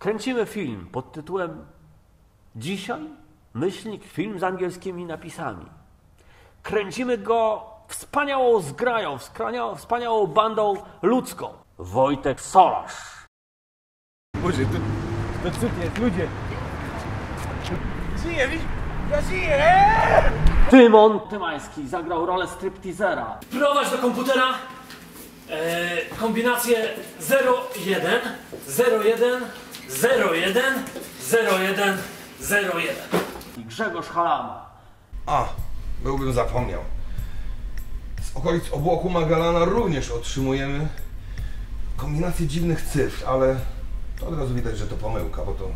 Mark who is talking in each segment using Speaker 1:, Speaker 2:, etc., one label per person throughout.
Speaker 1: Kręcimy film pod tytułem Dzisiaj, film z angielskimi napisami. Kręcimy go wspaniałą zgrają, wspaniałą bandą ludzką. Wojtek Solasz.
Speaker 2: Boże, to cud jest, ludzie. Żyję, ja żyję!
Speaker 1: Tymon Tymański zagrał rolę stripteasera.
Speaker 3: Wprowadź do komputera kombinację 01, 01, 01, 01, 01.
Speaker 1: I Grzegorz Halama.
Speaker 4: A, byłbym zapomniał. Z okolic obłoku Magellana również otrzymujemy kombinację dziwnych cyfr, ale to od razu widać, że to pomyłka, bo to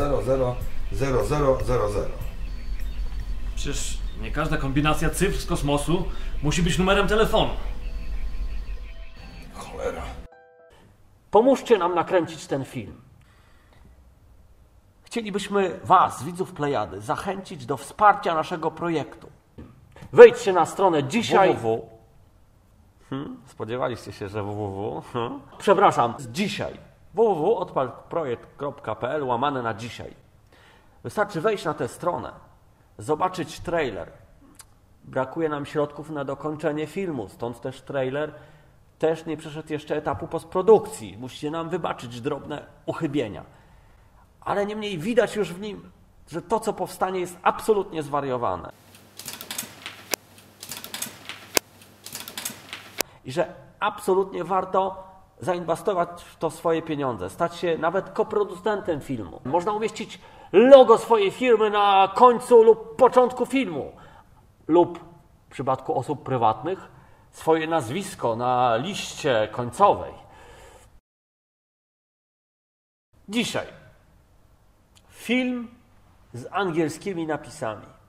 Speaker 4: 0000000.
Speaker 3: Przecież nie każda kombinacja cyfr z kosmosu musi być numerem telefonu.
Speaker 4: Cholera.
Speaker 1: Pomóżcie nam nakręcić ten film. Chcielibyśmy Was, widzów Plejady, zachęcić do wsparcia naszego projektu. Wejdźcie na stronę dzisiaj... www. Spodziewaliście się, że www. Przepraszam, dzisiaj. www.odpalprojekt.pl/dzisiaj. Wystarczy wejść na tę stronę, zobaczyć trailer. Brakuje nam środków na dokończenie filmu, stąd też trailer też nie przeszedł jeszcze etapu postprodukcji. Musicie nam wybaczyć drobne uchybienia. Ale niemniej widać już w nim, że to, co powstanie, jest absolutnie zwariowane. I że absolutnie warto zainwestować w to swoje pieniądze, stać się nawet koproducentem filmu. Można umieścić logo swojej firmy na końcu lub początku filmu. Lub w przypadku osób prywatnych swoje nazwisko na liście końcowej. Dzisiaj film z angielskimi napisami.